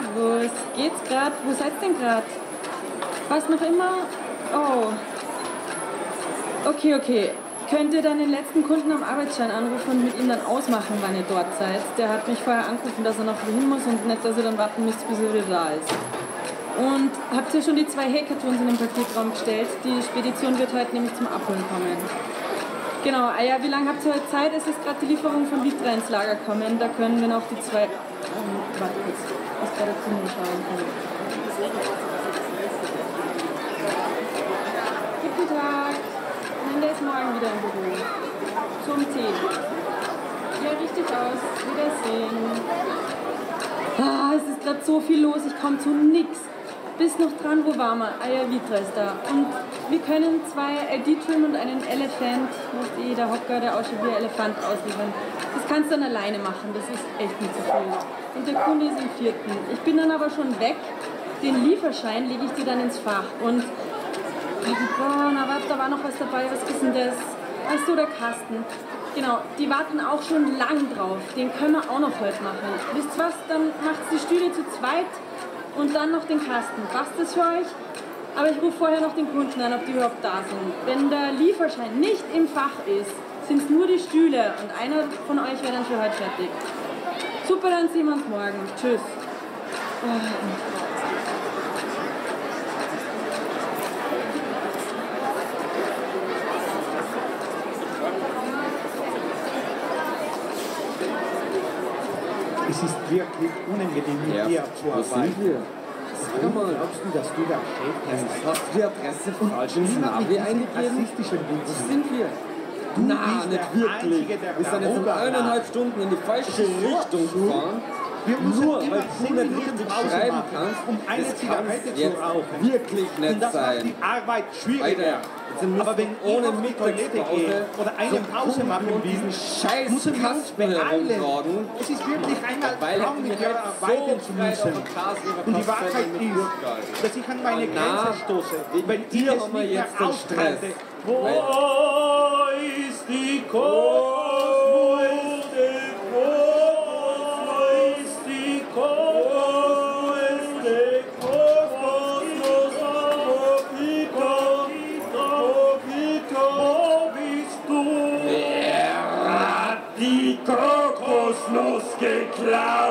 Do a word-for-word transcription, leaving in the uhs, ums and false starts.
Servus. Geht's grad? Wo seid denn grad? Was noch immer? Oh. Okay, okay. Könnt ihr dann den letzten Kunden am Arbeitsschein anrufen und mit ihm dann ausmachen, wann ihr dort seid? Der hat mich vorher angerufen, dass er noch wohin muss und nicht, dass ihr dann warten müsst, bis er wieder da ist. Und habt ihr schon die zwei Hay-Kartons in den Paketraum gestellt? Die Spedition wird heute nämlich zum Abholen kommen. Genau, ah ja, wie lange habt ihr heute Zeit? Es ist gerade die Lieferung von Vitra ins Lager kommen. Da können wir noch die zwei... Ähm, warte kurz, was gerade Kunden schauen kann. Guten Tag. Nein, der ist morgen wieder im Büro. So um zehn. Ja, richtig aus. Wiedersehen. Ah, es ist gerade so viel los, ich komme zu nix. Bis noch dran, wo waren wir? Ah ja, Vitra ist da. Und wir können zwei L D-Trim und einen Elephant, was eh der Hocker, der ausschaut wie ein Elefant, ausliefern. Das kannst du dann alleine machen, das ist echt nicht so viel. Und der Kunde ist im vierten. Ich bin dann aber schon weg. Den Lieferschein lege ich dir dann ins Fach. Und, oh, na warte, da war noch was dabei, was ist denn das? Ach so, der Kasten. Genau, die warten auch schon lang drauf. Den können wir auch noch heute machen. Wisst ihr was, dann macht die Stühle zu zweit. Und dann noch den Kasten. Passt das für euch? Aber ich rufe vorher noch den Kunden an, ob die überhaupt da sind. Wenn der Lieferschein nicht im Fach ist, sind es nur die Stühle und einer von euch wäre dann für heute fertig. Super, dann sehen wir uns morgen. Tschüss. Es ist wirklich unangenehm, mit ja, dir zu arbeiten. Wo sind wir? Sag mal, glaubst du, dass du der Chef bist? Hast du die Adresse falsch ins Navi eingegeben? Rassistischen Witz. Wo sind wir? Du Na, bist nicht der wirklich. Einzige, der Wir sind jetzt um Oberland. eineinhalb Stunden in die falsche Richtung gefahren. Wir müssen Nur immer weil du zehn nicht Minuten richtig Pause schreiben machen, kannst, um eine das Zigarette kann's zu jetzt rauchen. wirklich nicht Und das macht sein. die Arbeit schwieriger. Alter, jetzt Aber wenn ich ohne auf die Toilette Mittagspause gehe oder eine zum Pause Kunden machen und will, diesen scheiß müssen wir uns Kasten beeilen. herumtragen. Es ist wirklich einmal Weil Traum, hätten mit wir dir halt arbeiten so zu breit müssen. auf der Straße Und die Wahrheit mit ist, Durchgehalten. dass ich an meine Na, Grenze stoße, wegen weil ich dir es haben wir nicht mehr jetzt den Stress. aushalte. Wo ist die Kokosnuss? Wo ist die Kokosnuss? Wo ist die Kokosnuss? Die Kokosnuss? Kokito, wo bist du? Wer hat die Kokosnuss geklaut?